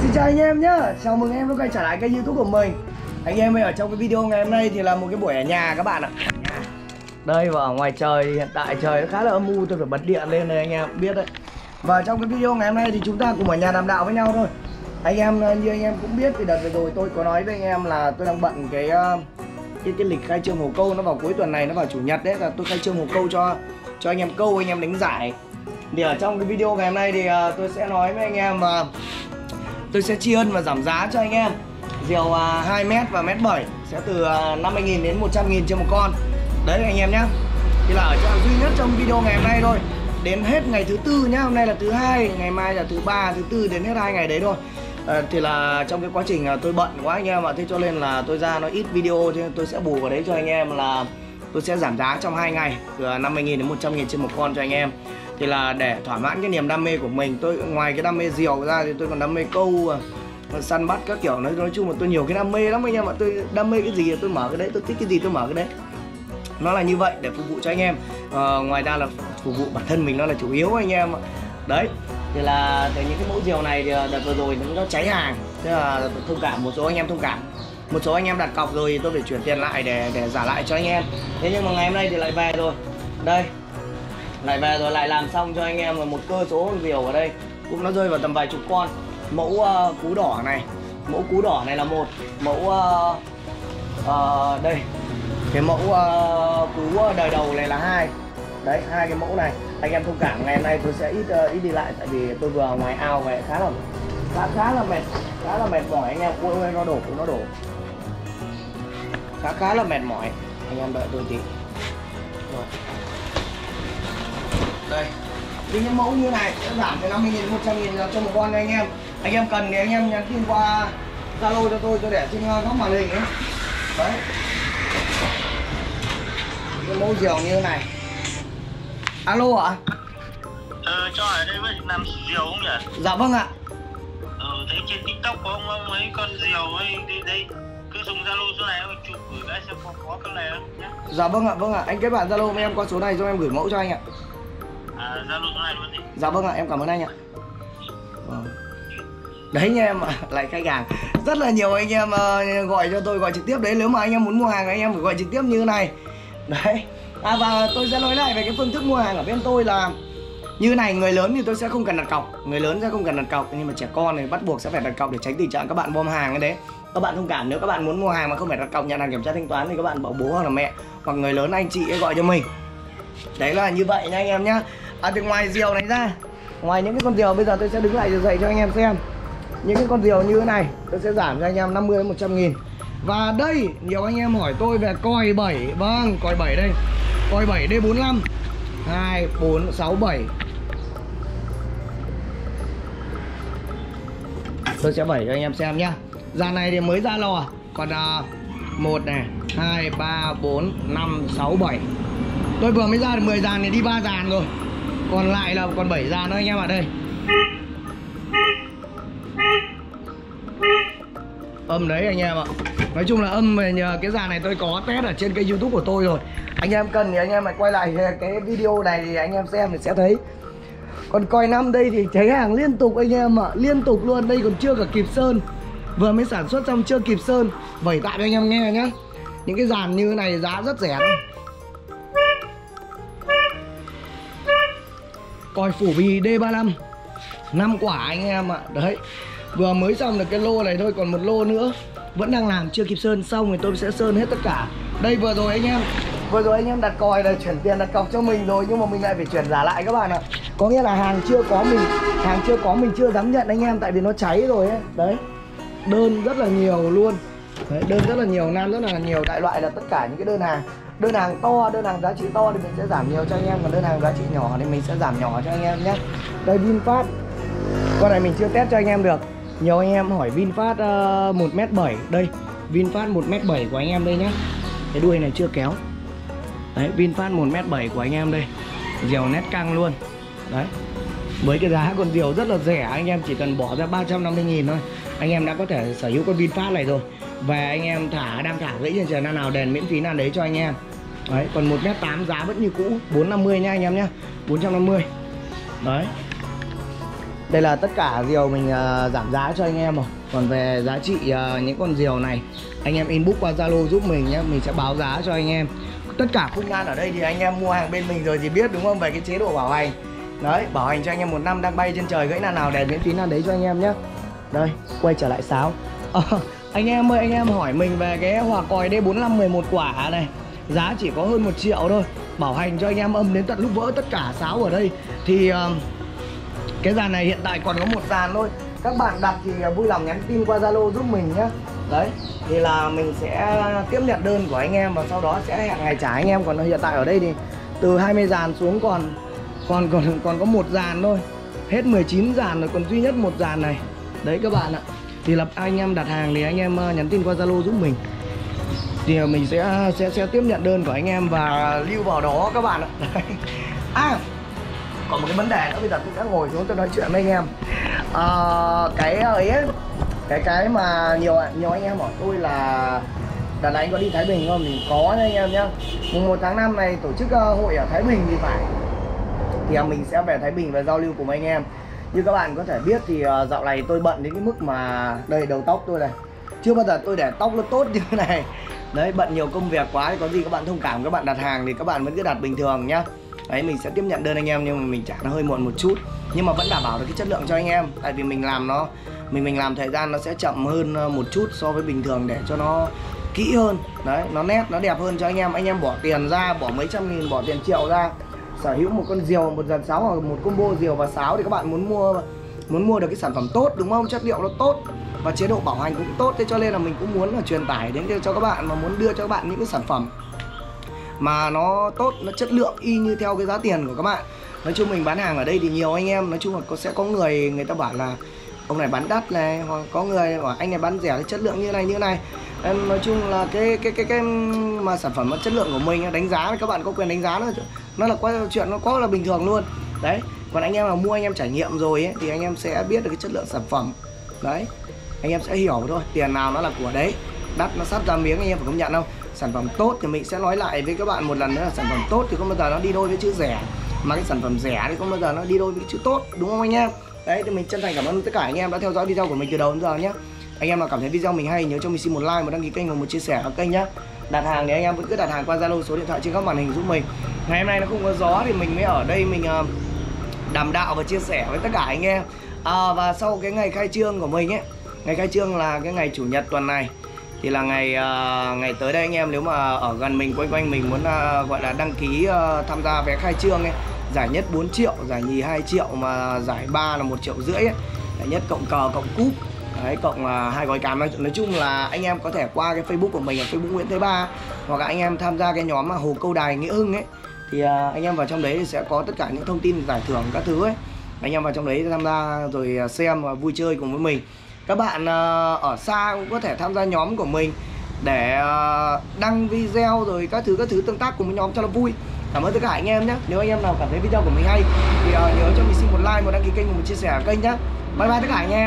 Xin chào anh em nhé, chào mừng em đã quay trở lại kênh YouTube của mình. Anh em ơi, ở trong cái video ngày hôm nay thì là một cái buổi ở nhà các bạn ạ. Đây và ở ngoài trời thì hiện tại trời nó khá là âm u, tôi phải bật điện lên này anh em biết đấy. Và trong cái video ngày hôm nay thì chúng ta cùng ở nhà đàm đạo với nhau thôi. Anh em như anh em cũng biết thì đợt vừa rồi tôi có nói với anh em là tôi đang bận cái lịch khai trương hồ câu nó vào cuối tuần này, nó vào chủ nhật đấy, là tôi khai trương hồ câu cho anh em câu, anh em đánh giải. Thì ở trong cái video ngày hôm nay thì tôi sẽ nói với anh em tôi sẽ tri ân và giảm giá cho anh em diều 2m và 1m7 sẽ từ 50.000 đến 100.000 trên một con. Đấy anh em nhé. Thì là ở trong duy nhất trong video ngày hôm nay thôi, đến hết ngày thứ tư nhá. Hôm nay là thứ hai, ngày mai là thứ ba, thứ tư, đến hết 2 ngày đấy thôi. Thì là trong cái quá trình tôi bận quá anh em ạ, thế cho nên là tôi ra nó ít video, cho nên tôi sẽ bù vào đấy cho anh em là tôi sẽ giảm giá trong 2 ngày từ 50.000 đến 100.000 trên một con cho anh em. Thì là để thỏa mãn cái niềm đam mê của mình, tôi ngoài cái đam mê diều ra thì tôi còn đam mê câu, săn bắt các kiểu. Nói chung là tôi nhiều cái đam mê lắm anh em ạ. Tôi đam mê cái gì tôi mở cái đấy, tôi thích cái gì tôi mở cái đấy. Nó là như vậy để phục vụ cho anh em. Ngoài ra là phục vụ bản thân mình nó là chủ yếu anh em ạ. Đấy, thì là những cái mẫu diều này thì đợt vừa rồi nó cháy hàng, thế là thông cảm một số anh em thông cảm. Một số anh em đặt cọc rồi thì tôi phải chuyển tiền lại để trả lại cho anh em. Thế nhưng mà ngày hôm nay thì lại về rồi. Đây, lại về rồi, lại làm xong cho anh em một cơ số diều ở đây, cũng nó rơi vào tầm vài chục con. Mẫu cú đỏ này, mẫu cú đỏ này là một, mẫu đây cái mẫu cú đời đầu này là hai. Đấy, hai cái mẫu này anh em thông cảm. Ngày hôm nay tôi sẽ ít đi lại, tại vì tôi vừa ngoài ao về khá là mệt mỏi anh em. Ôi nó đổ khá là mệt mỏi, anh em đợi tôi tí. Rồi. Đây, những mẫu như này sẽ giảm từ 50.000 đến 100.000 cho một con. Anh em cần thì anh em nhắn tin qua Zalo cho tôi để trên góc màn hình ấy. Đấy, cái mẫu diều như thế này. Alo ạ? Cho ở đây với làm diều không nhỉ? Dạ vâng ạ. Thấy trên TikTok có ông mấy con diều ấy đi đây, cứ dùng Zalo số này ông chụp gửi cái xem có con này không nhá. Dạ vâng ạ, anh kết bạn Zalo với em qua số này cho em gửi mẫu cho anh ạ. Zalo số này luôn đi. Dạ vâng ạ, em cảm ơn anh ạ. Đấy nha em ạ, lại khách hàng rất là nhiều anh em gọi cho tôi, gọi trực tiếp đấy. Nếu mà anh em muốn mua hàng anh em phải gọi trực tiếp như thế này. Đấy. Và tôi sẽ nói lại về cái phương thức mua hàng ở bên tôi là như này. Người lớn thì tôi sẽ không cần đặt cọc, người lớn sẽ không cần đặt cọc, nhưng mà trẻ con thì bắt buộc sẽ phải đặt cọc để tránh tình trạng các bạn bom hàng cái đấy. Các bạn thông cảm, nếu các bạn muốn mua hàng mà không phải đặt cọc, nhận hàng kiểm tra thanh toán thì các bạn bảo bố hoặc là mẹ hoặc người lớn anh chị ấy gọi cho mình. Đấy là như vậy nha anh em nhá. Thì ngoài diều này ra, ngoài những cái con diều bây giờ tôi sẽ đứng lại dạy cho anh em xem. Những cái con diều như thế này tôi sẽ giảm cho anh em 50 đến 100.000. Và đây, nhiều anh em hỏi tôi về còi 7. Vâng, còi 7 đây. Còi 7 D45 2, 4, 6, 7. Tôi sẽ bẩy cho anh em xem nhá. Dàn này thì mới ra lò. Còn 1 này, 2, 3, 4, 5, 6, 7. Tôi vừa mới ra được 10 dàn thì đi 3 dàn rồi. Còn lại là còn 7 dàn nữa anh em ạ. Đây, âm đấy anh em ạ. Nói chung là âm nhờ cái dàn này tôi có test ở trên kênh YouTube của tôi rồi. Anh em cần thì anh em lại quay lại cái video này thì anh em xem thì sẽ thấy. Còn còi 5 đây thì cháy hàng liên tục anh em ạ, liên tục luôn. Đây còn chưa cả kịp sơn, vừa mới sản xuất xong chưa kịp sơn. Vẩy tại cho anh em nghe nhá. Những cái dàn như thế này giá rất rẻ thôi. Còi phủ bì D35 5 quả anh em ạ. Đấy, vừa mới xong được cái lô này thôi, còn một lô nữa vẫn đang làm chưa kịp sơn, xong thì tôi sẽ sơn hết tất cả. Đây vừa rồi anh em đặt còi là chuyển tiền đặt cọc cho mình rồi, nhưng mà mình lại phải chuyển trả lại các bạn ạ. Có nghĩa là hàng chưa có mình chưa dám nhận anh em, tại vì nó cháy rồi ấy. Đấy, đơn rất là nhiều luôn. Đấy, đơn rất là nhiều, nan rất là nhiều. Đại loại là tất cả những cái đơn hàng to, đơn hàng giá trị to thì mình sẽ giảm nhiều cho anh em, còn đơn hàng giá trị nhỏ thì mình sẽ giảm nhỏ cho anh em nhé. Đây, VinFast, con này mình chưa test cho anh em được. Nhiều anh em hỏi VinFast 1m7. Đây, VinFast 1m7 của anh em đây nhá. Cái đuôi này chưa kéo. Đấy, VinFast 1m7 của anh em đây. Diều nét căng luôn. Đấy, với cái giá con diều rất là rẻ, anh em chỉ cần bỏ ra 350.000 thôi, anh em đã có thể sở hữu con VinFast này rồi. Và anh em đang thả gãy trên trời nan nào đèn miễn phí nan đấy cho anh em. Đấy, còn 1m8 giá vẫn như cũ, 450 nha anh em nhá, 450. Đấy, Đây là tất cả diều mình giảm giá cho anh em rồi. Còn về giá trị những con diều này, anh em inbox qua Zalo giúp mình nhé, mình sẽ báo giá cho anh em. Tất cả khung nan ở đây thì anh em mua hàng bên mình rồi thì biết đúng không, về cái chế độ bảo hành. Đấy, bảo hành cho anh em 1 năm, đang bay trên trời, gãy nan nào đèn miễn phí nan đấy cho anh em nhé. Đây, quay trở lại sáo. Anh em ơi, anh em hỏi mình về cái hòa còi D45 11 quả này, giá chỉ có hơn 1 triệu thôi, bảo hành cho anh em âm đến tận lúc vỡ tất cả sáo ở đây. Thì cái dàn này hiện tại còn có 1 dàn thôi. Các bạn đặt thì vui lòng nhắn tin qua Zalo giúp mình nhé. Đấy, thì là mình sẽ tiếp nhận đơn của anh em và sau đó sẽ hẹn ngày trả anh em. Còn hiện tại ở đây thì từ 20 dàn xuống còn có 1 dàn thôi. Hết 19 dàn rồi, còn duy nhất 1 dàn này. Đấy các bạn ạ. Thì là anh em đặt hàng thì anh em nhắn tin qua Zalo giúp mình. Thì mình sẽ tiếp nhận đơn của anh em và lưu vào đó các bạn ạ. Đấy. Còn một cái vấn đề nữa, bây giờ tôi sẽ ngồi xuống tôi nói chuyện với anh em. Cái ấy, cái mà nhiều anh em hỏi tôi là đợt này anh có đi Thái Bình không? Thì có nha anh em nhá. Mùng 1 tháng 5 này tổ chức hội ở Thái Bình thì phải. Thì mình sẽ về Thái Bình và giao lưu cùng anh em. Như các bạn có thể biết thì dạo này tôi bận đến cái mức mà đây đầu tóc tôi này, chưa bao giờ tôi để tóc nó tốt như thế này. Đấy, bận nhiều công việc quá thì có gì các bạn thông cảm, các bạn đặt hàng thì các bạn vẫn cứ đặt bình thường nhá. Đấy, mình sẽ tiếp nhận đơn anh em nhưng mà mình trả nó hơi muộn một chút, nhưng mà vẫn đảm bảo được cái chất lượng cho anh em. Tại vì mình làm nó mình làm thời gian nó sẽ chậm hơn một chút so với bình thường để cho nó kỹ hơn. Đấy, nó nét, nó đẹp hơn cho anh em. Anh em bỏ tiền ra, bỏ mấy trăm nghìn, bỏ tiền triệu ra sở hữu một con diều, một dàn sáo hoặc một combo diều và sáo thì các bạn muốn mua được cái sản phẩm tốt đúng không? Chất liệu nó tốt và chế độ bảo hành cũng tốt. Thế cho nên là mình cũng muốn là truyền tải đến cho các bạn, mà muốn đưa cho các bạn những cái sản phẩm mà nó tốt, nó chất lượng y như theo cái giá tiền của các bạn. Nói chung mình bán hàng ở đây thì nhiều anh em, nói chung là sẽ có người ta bảo là ông này bán đắt này, hoặc có người bảo anh này bán rẻ, chất lượng như này. Nói chung là cái mà sản phẩm chất lượng của mình đánh giá, các bạn có quyền đánh giá nó là quá chuyện, nó quá là bình thường luôn. Đấy, còn anh em là mua anh em trải nghiệm rồi ấy, thì anh em sẽ biết được cái chất lượng sản phẩm. Đấy, anh em sẽ hiểu thôi, tiền nào nó là của đấy, đắt nó sắp ra miếng anh em phải công nhận không? Sản phẩm tốt thì mình sẽ nói lại với các bạn một lần nữa là sản phẩm tốt thì không bao giờ nó đi đôi với chữ rẻ, mà cái sản phẩm rẻ thì không bao giờ nó đi đôi với chữ tốt, đúng không anh em? Đấy, thì mình chân thành cảm ơn tất cả anh em đã theo dõi video của mình từ đầu đến giờ nhé. Anh em nào cảm thấy video mình hay nhớ cho mình xin một like, một đăng ký kênh và một chia sẻ ở kênh nhé. Đặt hàng thì anh em vẫn cứ đặt hàng qua Zalo, số điện thoại trên các màn hình giúp mình. Ngày hôm nay nó không có gió thì mình mới ở đây mình đàm đạo và chia sẻ với tất cả anh em. Và sau cái ngày khai trương của mình ấy, ngày khai trương là cái ngày chủ nhật tuần này, thì là ngày tới đây anh em nếu mà ở gần mình, quanh mình muốn gọi là đăng ký tham gia vé khai trương ấy, giải nhất 4 triệu, giải nhì 2 triệu, mà giải 3 là 1,5 triệu ấy. Giải nhất cộng cờ cộng cúp. Đấy, cộng 2 gói cám. Nói chung là anh em có thể qua cái Facebook của mình, ở Facebook Nguyễn Thế Ba, hoặc là anh em tham gia cái nhóm mà Hồ Câu Đài Nghĩa Hưng ấy, thì anh em vào trong đấy thì sẽ có tất cả những thông tin giải thưởng các thứ ấy. Anh em vào trong đấy tham gia rồi xem và vui chơi cùng với mình. Các bạn ở xa cũng có thể tham gia nhóm của mình để đăng video rồi các thứ tương tác cùng với nhóm cho nó vui. Cảm ơn tất cả anh em nhé. Nếu anh em nào cảm thấy video của mình hay thì nhớ cho mình xin một like, một đăng ký kênh và một chia sẻ kênh nhé. Bye bye tất cả anh em.